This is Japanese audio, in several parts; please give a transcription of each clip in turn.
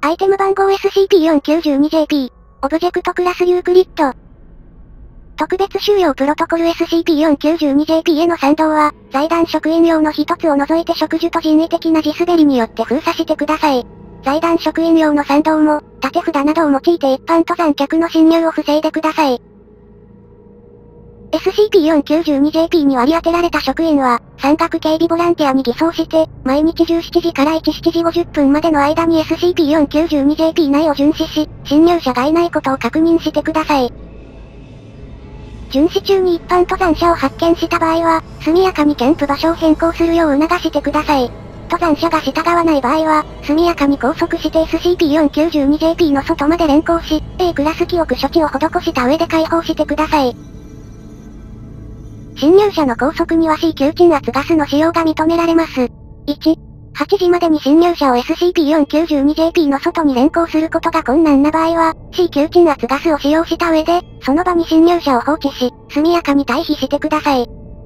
アイテム番号 SCP-492-JP。オブジェクトクラスユークリッド。特別収容プロトコル SCP-492-JP への賛同は、財団職員用の一つを除いて植樹と人為的な地滑りによって封鎖してください。財団職員用の賛同も、立て札などを用いて一般登山客の侵入を防いでください。SCP-492-JP に割り当てられた職員は、山岳警備ボランティアに偽装して、毎日17時から17時50分までの間に SCP-492-JP 内を巡視し、侵入者がいないことを確認してください。巡視中に一般登山者を発見した場合は、速やかにキャンプ場所を変更するよう促してください。登山者が従わない場合は、速やかに拘束して SCP-492-JP の外まで連行し、A クラス記憶処置を施した上で解放してください。侵入者の拘束には C 級鎮圧ガスの使用が認められます。1、8時までに侵入者を SCP-492-JP の外に連行することが困難な場合は、C 級鎮圧ガスを使用した上で、その場に侵入者を放置し、速やかに退避してください。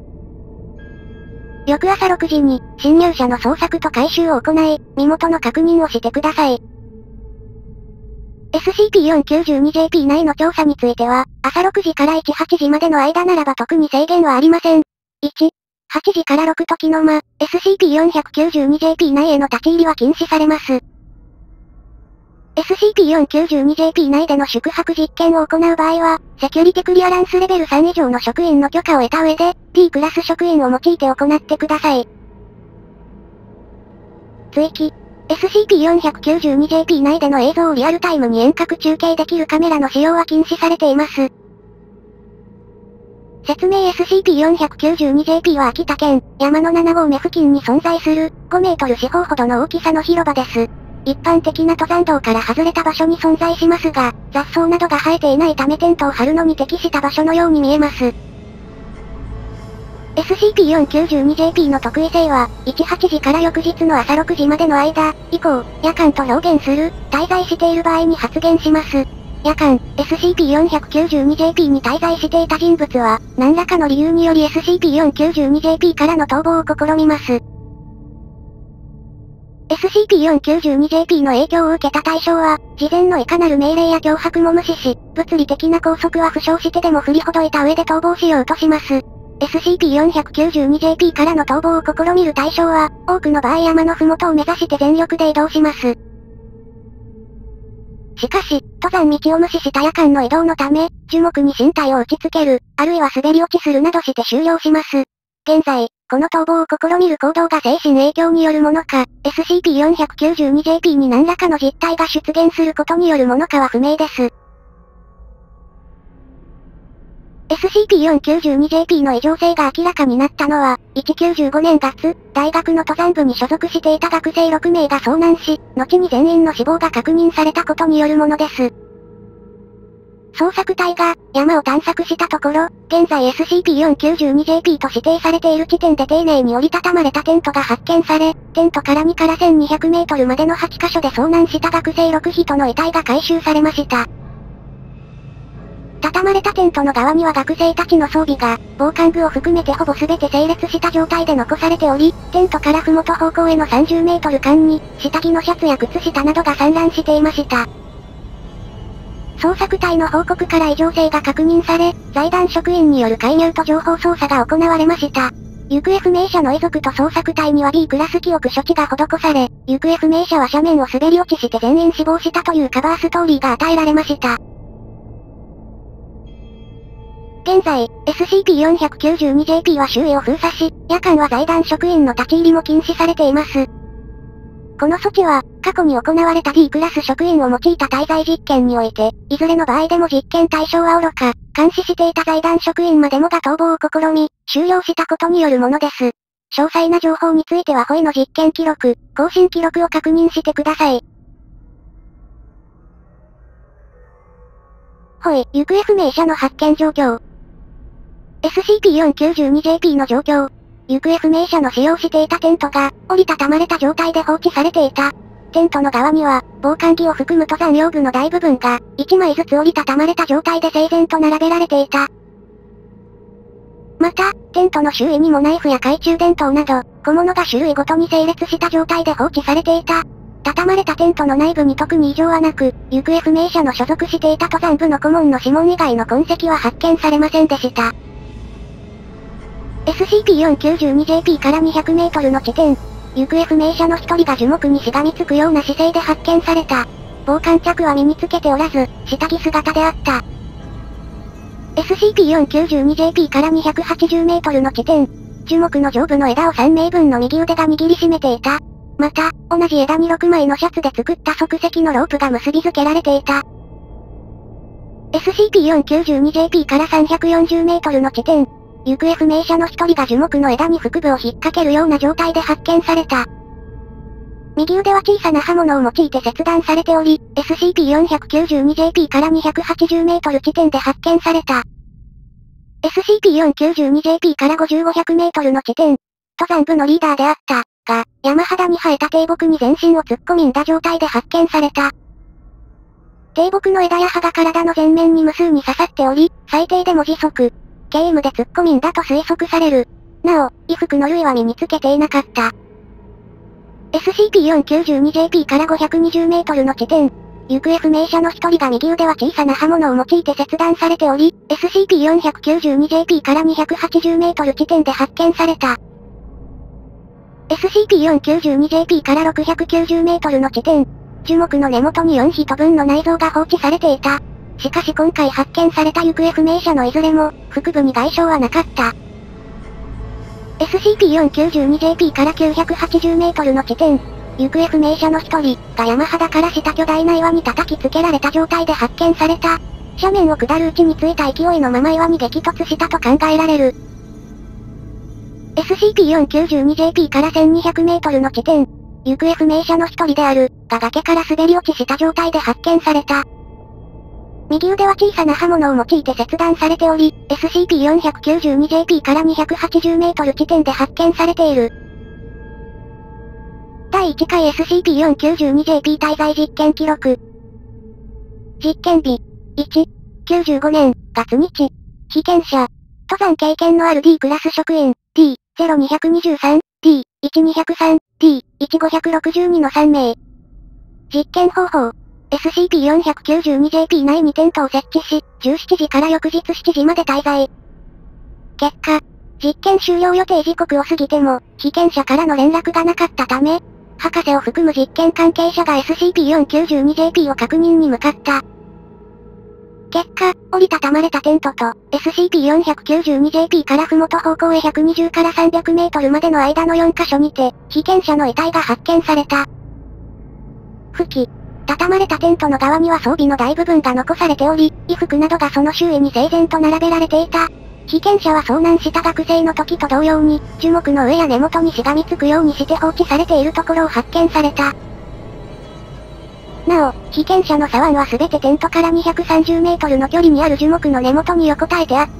翌朝6時に、侵入者の捜索と回収を行い、身元の確認をしてください。SCP-492-JP 内の調査については、朝6時から1、8時までの間ならば特に制限はありません。1、8時から6時の間、SCP-492-JP 内への立ち入りは禁止されます。SCP-492-JP 内での宿泊実験を行う場合は、セキュリティクリアランスレベル3以上の職員の許可を得た上で、D クラス職員を用いて行ってください。追記。SCP-492-JP 内での映像をリアルタイムに遠隔中継できるカメラの使用は禁止されています。説明 SCP-492-JP は秋田県、山の7合目付近に存在する、5メートル四方ほどの大きさの広場です。一般的な登山道から外れた場所に存在しますが、雑草などが生えていないためテントを張るのに適した場所のように見えます。SCP-492-JP の特異性は、18時から翌日の朝6時までの間、以降、夜間と表現する、滞在している場合に発現します。夜間、SCP-492-JP に滞在していた人物は、何らかの理由により SCP-492-JP からの逃亡を試みます。SCP-492-JP の影響を受けた対象は、事前のいかなる命令や脅迫も無視し、物理的な拘束は不詳してでも振りほどいた上で逃亡しようとします。SCP-492-JP からの逃亡を試みる対象は、多くの場合山の麓を目指して全力で移動します。しかし、登山道を無視した夜間の移動のため、樹木に身体を打ち付ける、あるいは滑り落ちするなどして終了します。現在、この逃亡を試みる行動が精神影響によるものか、SCP-492-JP に何らかの実態が出現することによるものかは不明です。SCP-492-JP の異常性が明らかになったのは、1995年月、大学の登山部に所属していた学生6名が遭難し、後に全員の死亡が確認されたことによるものです。捜索隊が、山を探索したところ、現在 SCP-492-JP と指定されている地点で丁寧に折りたたまれたテントが発見され、テントから2から1200メートルまでの8カ所で遭難した学生6人の遺体が回収されました。畳まれたテントの側には学生たちの装備が、防寒具を含めてほぼ全て整列した状態で残されており、テントから麓方向への30メートル間に、下着のシャツや靴下などが散乱していました。捜索隊の報告から異常性が確認され、財団職員による介入と情報操作が行われました。行方不明者の遺族と捜索隊には B クラス記憶処置が施され、行方不明者は斜面を滑り落ちして全員死亡したというカバーストーリーが与えられました。現在、SCP-492-JP は周囲を封鎖し、夜間は財団職員の立ち入りも禁止されています。この措置は、過去に行われた D クラス職員を用いた滞在実験において、いずれの場合でも実験対象は愚か、監視していた財団職員までもが逃亡を試み、終了したことによるものです。詳細な情報についてはホイの実験記録、更新記録を確認してください。ホイ、行方不明者の発見状況。SCP-492-JP の状況。行方不明者の使用していたテントが、折りたたまれた状態で放置されていた。テントの側には、防寒着を含む登山用具の大部分が、1枚ずつ折りたたまれた状態で整然と並べられていた。また、テントの周囲にもナイフや懐中電灯など、小物が種類ごとに整列した状態で放置されていた。 畳まれたテントの内部に特に異常はなく、行方不明者の所属していた登山部の顧問の指紋以外の痕跡は発見されませんでした。SCP-492JP から200メートルの地点。行方不明者の一人が樹木にしがみつくような姿勢で発見された。防寒着は身につけておらず、下着姿であった。SCP-492JP から280メートルの地点。樹木の上部の枝を3名分の右腕が握りしめていた。また、同じ枝に6枚のシャツで作った即席のロープが結びつけられていた。SCP-492JP から340メートルの地点。行方不明者の一人が樹木の枝に腹部を引っ掛けるような状態で発見された。右腕は小さな刃物を用いて切断されており、SCP-492JP から280メートル地点で発見された。SCP-492JP から5500メートルの地点。登山部のリーダーであった、が、山肌に生えた低木に全身を突っ込みんだ状態で発見された。低木の枝や葉が体の前面に無数に刺さっており、最低でも時速、km で突っ込みんだと推測される。なお、衣服の類は身につけていなかった。SCP-492JP から520メートルの地点。行方不明者の一人が右腕は小さな刃物を用いて切断されており、SCP-492JP から280メートル地点で発見された。SCP-492JP から690メートルの地点。樹木の根元に4人分の内臓が放置されていた。しかし今回発見された行方不明者のいずれも、腹部に外傷はなかった。SCP-492JP から980メートルの地点。行方不明者の一人が山肌から下巨大な岩に叩きつけられた状態で発見された。斜面を下るうちについた勢いのまま岩に激突したと考えられる。SCP-492JP から1200メートルの地点。行方不明者の一人である、が崖から滑り落ちした状態で発見された。右腕は小さな刃物を用いて切断されており、SCP-492JP から280メートル地点で発見されている。第1回 SCP-492JP 滞在実験記録。実験日。1、95年、月日。被験者。登山経験のある D クラス職員、D0223、D1203、D1562 の3名。実験方法。SCP-492JP 内にテントを設置し、17時から翌日7時まで滞在。結果、実験終了予定時刻を過ぎても、被験者からの連絡がなかったため、博士を含む実験関係者が SCP-492JP を確認に向かった。結果、折りたたまれたテントと、SCP-492JP から麓方向へ120から300メートルまでの間の4カ所にて、被験者の遺体が発見された。付記。畳まれたテントの側には装備の大部分が残されており、衣服などがその周囲に整然と並べられていた。被験者は遭難した学生の時と同様に、樹木の上や根元にしがみつくようにして放置されているところを発見された。なお、被験者の左腕はすべてテントから230メートルの距離にある樹木の根元に横たえてあった。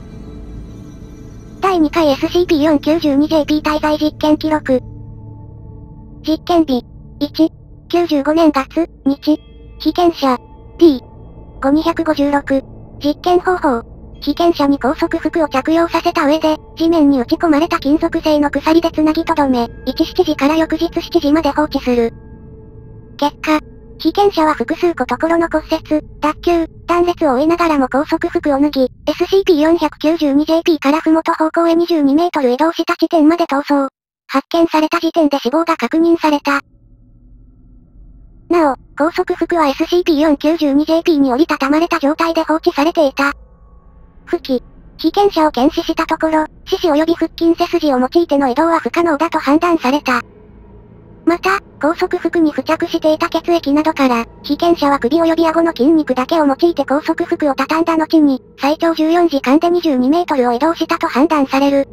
第2回 SCP-492JP 滞在実験記録。実験日。1、95年月、日。被験者。D5256。実験方法。被験者に高速服を着用させた上で、地面に打ち込まれた金属製の鎖で繋ぎ止め、17時から翌日7時まで放置する。結果、被験者は複数個所の骨折、脱臼、断裂を負いながらも高速服を脱ぎ、SCP-492JP から麓方向へ22メートル移動した地点まで逃走。発見された時点で死亡が確認された。なお、高速服は SCP-492JP に折りたたまれた状態で放置されていた。付記。被験者を検視したところ、四肢及び腹筋背筋を用いての移動は不可能だと判断された。また、高速服に付着していた血液などから、被験者は首及び顎の筋肉だけを用いて高速服を畳んだ後に、最長14時間で22メートルを移動したと判断される。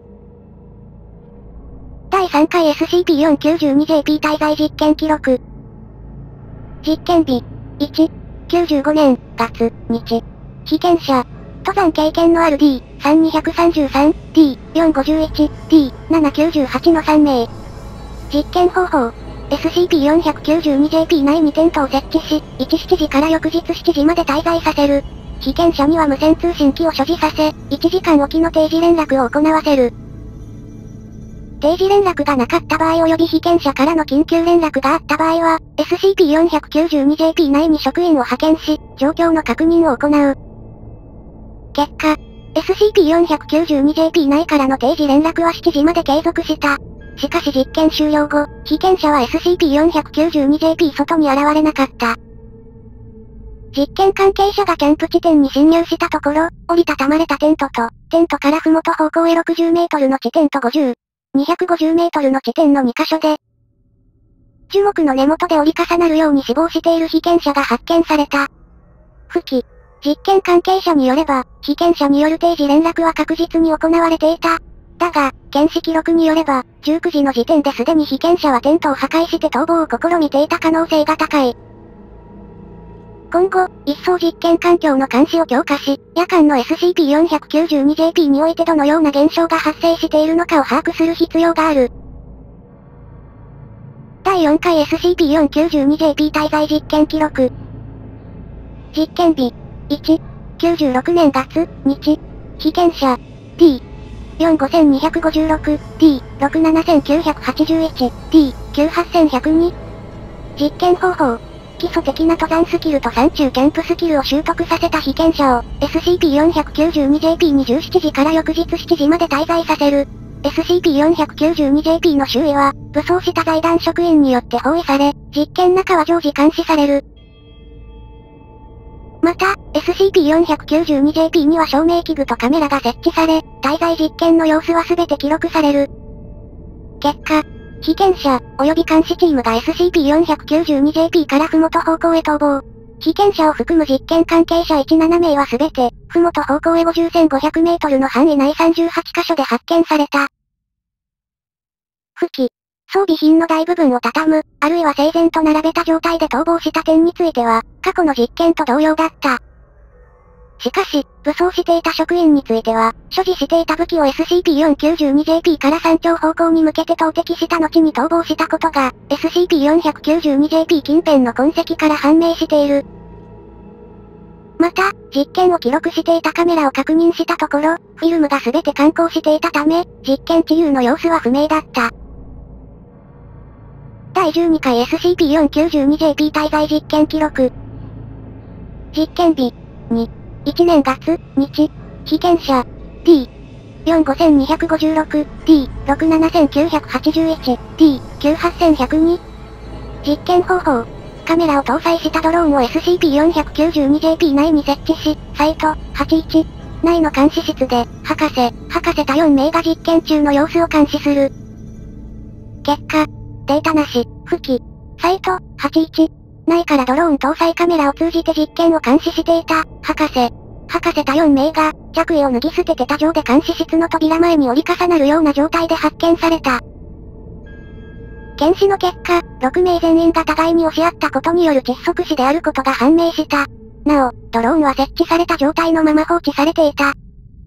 第3回 SCP-492JP 滞在実験記録。実験日。1、95年、月、日。被験者。登山経験のある D3233、D451、D798 の3名。実験方法。SCP-492JP 内にテントを設置し、17時から翌日7時まで滞在させる。被験者には無線通信機を所持させ、1時間おきの定時連絡を行わせる。 定時連絡がなかった場合及び被験者からの緊急連絡があった場合は、SCP-492JP 内に職員を派遣し、状況の確認を行う。結果、SCP-492JP 内からの定時連絡は7時まで継続した。しかし実験終了後、被験者は SCP-492JP 外に現れなかった。実験関係者がキャンプ地点に侵入したところ、折りたたまれたテントと、テントからふもと方向へ60メートルの地点と250メートルの地点の2カ所で、樹木の根元で折り重なるように死亡している被験者が発見された。付記。実験関係者によれば、被験者による定時連絡は確実に行われていた。だが、検視記録によれば、19時の時点ですでに被験者はテントを破壊して逃亡を試みていた可能性が高い。今後、一層実験環境の監視を強化し、夜間の SCP-492JP においてどのような現象が発生しているのかを把握する必要がある。第4回 SCP-492JP 滞在実験記録。実験日。1、96年月、日。被験者。D。45256、D。67981、D。98102。実験方法。基礎的な登山スキルと山中キャンプスキルを習得させた被験者を、SCP-492JP に17時から翌日7時まで滞在させる。SCP-492JP の周囲は、武装した財団職員によって包囲され、実験中は常時監視される。また、SCP-492JP には照明器具とカメラが設置され、滞在実験の様子は全て記録される。結果、被験者、及び監視チームが SCP-492JP からふもと方向へ逃亡。被験者を含む実験関係者17名は全て、ふもと方向へ50,500メートルの範囲内38カ所で発見された。付記。装備品の大部分を畳む、あるいは整然と並べた状態で逃亡した点については、過去の実験と同様だった。しかし、武装していた職員については、所持していた武器を SCP-492JP から山頂方向に向けて投擲した後に逃亡したことが、SCP-492JP 近辺の痕跡から判明している。また、実験を記録していたカメラを確認したところ、フィルムが全て感光していたため、実験治癒の様子は不明だった。第12回 SCP-492JP 滞在実験記録。実験日。2。1年月、日。被験者。D。45256、D。67981、D。98102。実験方法。カメラを搭載したドローンを SCP-492JP 内に設置し、サイト、81。内の監視室で、博士他4名が実験中の様子を監視する。結果、データなし、付記。サイト、81。内からドローン搭載カメラを通じて実験を監視していた、博士他4名が、着衣を脱ぎ捨てて他上で監視室の扉前に折り重なるような状態で発見された。検視の結果、6名全員が互いに押し合ったことによる窒息死であることが判明した。なお、ドローンは設置された状態のまま放置されていた。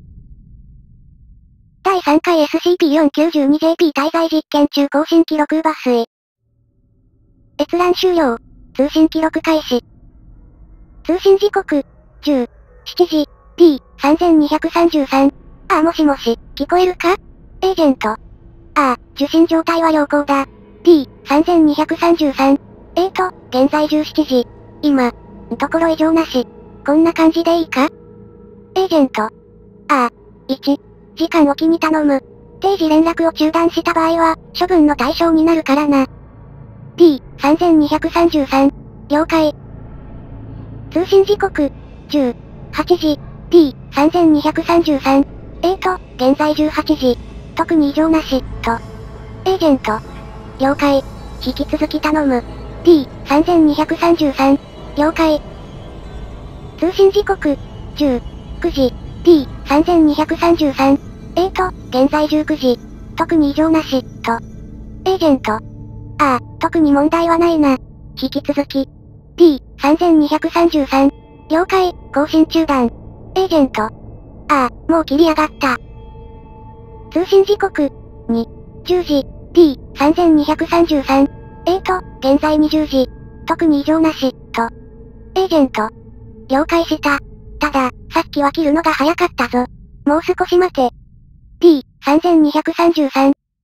第3回 SCP-492JP 滞在実験中更新記録抜粋。閲覧終了。通信記録開始。通信時刻、7時、D3233。もしもし、聞こえるか？エージェント。受信状態は良好だ。D3233。現在17時。今。ところ異常なし。こんな感じでいいか？エージェント。1。時間おきに頼む。定時連絡を中断した場合は、処分の対象になるからな。D3233。了解。通信時刻、18時。D3233。現在18時。特に異常なし、と。エージェント。了解。引き続き頼む。D3233。了解。通信時刻、19時。D3233。現在19時。特に異常なし、と。エージェント。特に問題はないな。引き続き。D3233。了解、更新中断。エージェント。もう切り上がった。通信時刻、10時。D3233。現在20時。特に異常なし、と。エージェント。了解した。ただ、さっきは切るのが早かったぞ。もう少し待て。D3233。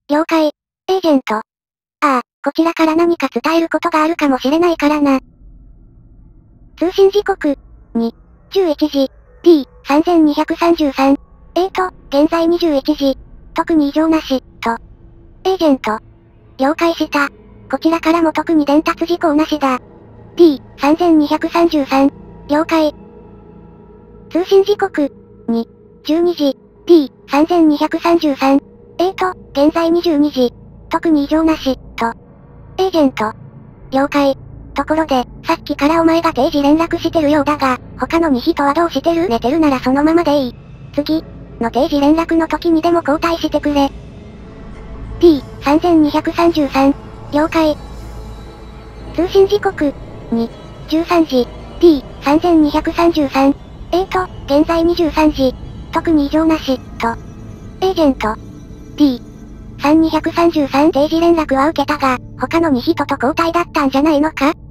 了解。エージェント。ああ、こちらから何か伝えることがあるかもしれないからな。通信時刻。2、11時。P3233。現在21時。特に異常なし、と。エージェント。了解した。こちらからも特に伝達事項なしだ。P3233。了解。通信時刻。2、12時。P3233。現在22時。特に異常なし、と。エージェント。了解。ところで、さっきからお前が定時連絡してるようだが、他の2人はどうしてる？寝てるならそのままでいい。次の定時連絡の時にでも交代してくれ。P3233。了解。通信時刻。2、13時。P3233。現在23時。特に異常なし、と。エージェント。P3233 定時連絡は受けたが、他の2人と交代だったんじゃないのか？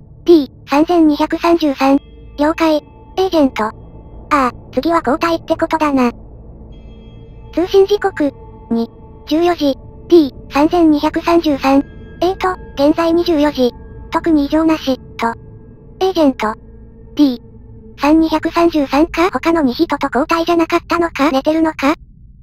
P3233。了解。エージェント。ああ、次は交代ってことだな。通信時刻。2、14時。P3233。現在24時。特に異常なし、と。エージェント。P3233 か他の2人と交代じゃなかったのか寝てるのか？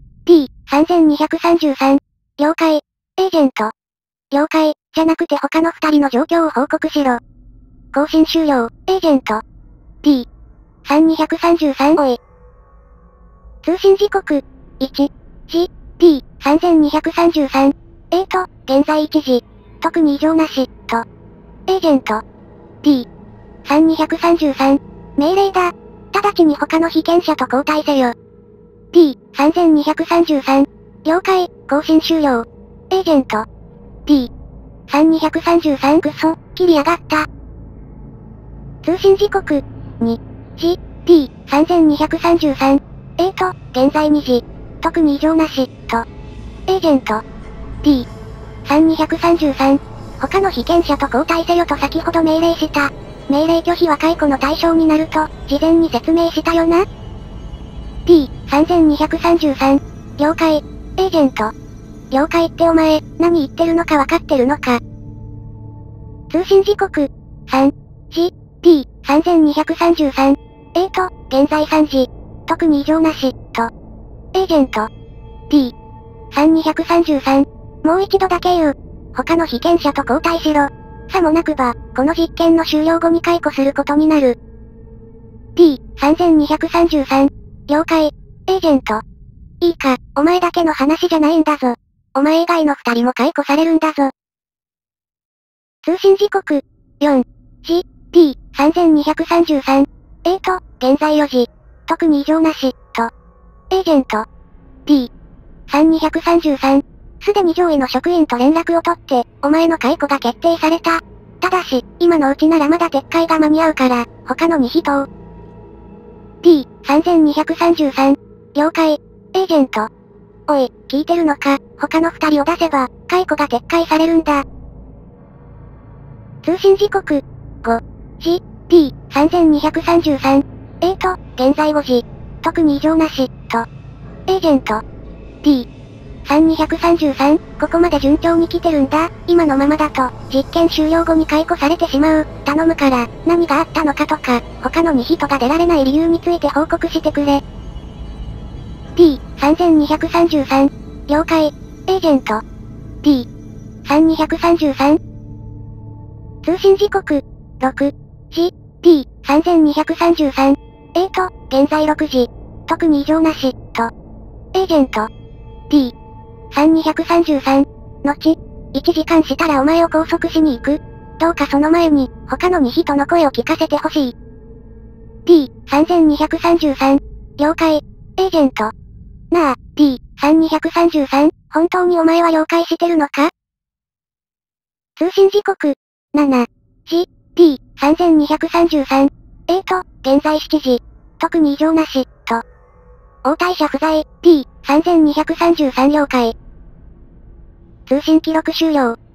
P3233。了解。エージェント。了解、じゃなくて他の2人の状況を報告しろ。更新終了、エージェント。P3233 おい。通信時刻。1、時、P3233。現在1時。特に異常なし、と。エージェント。P3233。命令だ。直ちに他の被験者と交代せよ。P3233。了解、更新終了。エージェント。P3233 クソ、切りやがった。通信時刻。2、時、P3233。現在2時。特に異常なし、と。エージェント。P3233。他の被験者と交代せよと先ほど命令した。命令拒否は解雇の対象になると、事前に説明したよな。P3233。了解。エージェント。了解ってお前、何言ってるのかわかってるのか。通信時刻。3、時、P3233。現在3時。特に異常なし、と。エージェント。P3233。もう一度だけ言う。他の被験者と交代しろ。さもなくば、この実験の終了後に解雇することになる。P3233。了解。エージェント。いいか、お前だけの話じゃないんだぞ。お前以外の2人も解雇されるんだぞ。通信時刻。4、時、P3233。現在4時。特に異常なし、と。エージェント。P3233。すでに上位の職員と連絡を取って、お前の解雇が決定された。ただし、今のうちならまだ撤回が間に合うから、他の2人を。P3233。了解。エージェント。おい、聞いてるのか、他の2人を出せば、解雇が撤回されるんだ。通信時刻。5、時、P3233。現在5時。特に異常なし、と。エージェント。P3233、ここまで順調に来てるんだ。今のままだと、実験終了後に解雇されてしまう。頼むから、何があったのかとか、他の2人が出られない理由について報告してくれ。P3233。了解。エージェント。P3233。通信時刻。6、時、P3233。現在6時。特に異常なし、と。エージェント。P3233。後、1時間したらお前を拘束しに行く。どうかその前に、他の2人の声を聞かせてほしい。P3233。了解。エージェント。なあ、P3233、本当にお前は了解してるのか？通信時刻。7、時、P3233。現在7時。特に異常なし、と。応対者不在、P3233 了解。通信記録終了。